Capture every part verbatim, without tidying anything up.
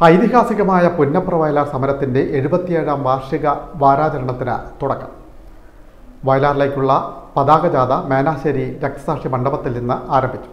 ഐതിഹാസികമായ പുന്നപ്ര വയലാർ സമരത്തിന്റെ എഴുപത്തിയേഴാം വാർഷിക വാരാചരണത്തിന് തുടക്കം. വയലാറിലേക്കുള്ള പതാകജാഥ മേനാശ്ശേരി രക്തസാക്ഷി മണ്ഡപത്തിൽ നിന്ന് ആരംഭിച്ചു.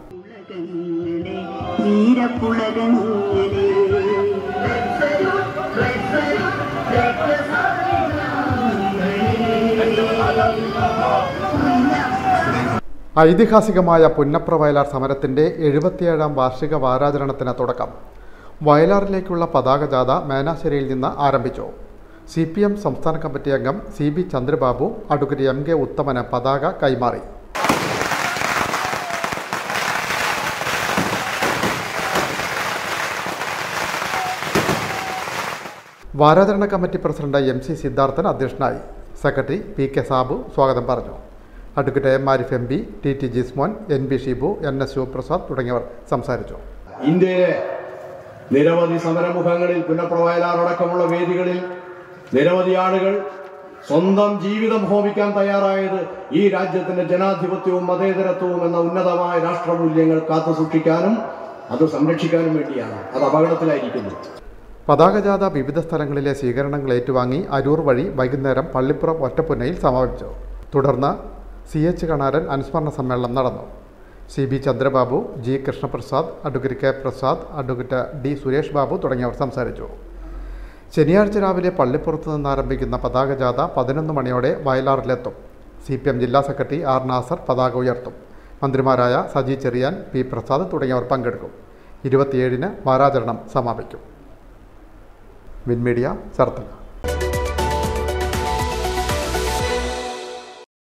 ഐതിഹാസികമായ പുന്നപ്ര വയലാർ സമരത്തിന്റെ എഴുപത്തിയേഴാം വാർഷിക വാരാചരണത്തിന് തുടക്കം. വയലാറിലേക്കുള്ള പതാകജാഥ മേനാശ്ശേരിയിൽ നിന്ന് ആരംഭിച്ചു. സി പി എം സംസ്ഥാന കമ്മിറ്റി അംഗം C B Chandrababu advocate M K ഉത്തമന് പതാക കൈമാറി. വാരാചരണ committee president M C Siddharthan അധ്യക്ഷനായി. സെക്രട്ടറി പി കെ സാബു സ്വാഗതം പറഞ്ഞു. Advocate M Arif M P, T T Jismon, N B Shibu, N S Sivaprasad തുടങ്ങിയവർ സംസാരിച്ചു. ഇന്ത്യയിലെ നിരവധി സമരമുഖങ്ങളിൽ, പുന്നപ്ര വയലാർ അടക്കമുള്ള വേദികളിൽ നിരവധി ആളുകൾ സ്വന്തം ജീവിതം ഹോമിക്കാൻ തയ്യാറായത് ഈ രാജ്യത്തിന്റെ ജനാധിപത്യവും മതേതരത്വവും എന്ന ഉന്നതമായ രാഷ്ട്രമൂല്യങ്ങൾ കാത്തു സൂക്ഷിക്കാനും അത് സംരക്ഷിക്കാനും വേണ്ടിയാണ്. അത് അപകടത്തിലായിരിക്കുന്നു. പതാകജാഥ വിവിധ സ്ഥലങ്ങളിലെ സ്വീകരണങ്ങൾ ഏറ്റുവാങ്ങി അരൂർ വഴി വൈകുന്നേരം പള്ളിപ്പുറം ഒറ്റപ്പുന്നയിൽ സമാപിച്ചു. തുടർന്ന് സി എച്ച് കണാരൻ അനുസ്മരണ സമ്മേളനം നടന്നു. C B Chandrababu, G Krishnaprasad, advocate K Prasad, advocate D Suresh Babu തുടങ്ങിയവർ സംസാരിച്ചു. ശനിയാഴ്ച രാവിലെ പള്ളിപ്പുറത്ത് നിന്ന് ആരംഭിക്കുന്ന പതാകജാഥ പതിനൊന്ന് മണിയോടെ വയലാറിലെത്തും. സി പി എം ജില്ലാ സെക്രട്ടറി ആർ നാസർ പതാക ഉയർത്തും. മന്ത്രിമാരായ സജി ചെറിയാൻ, പി പ്രസാദ് തുടങ്ങിയവർ പങ്കെടുക്കും. ഇരുപത്തിയേഴിന് വാരാചരണം സമാപിക്കും. Win media, ചരണത.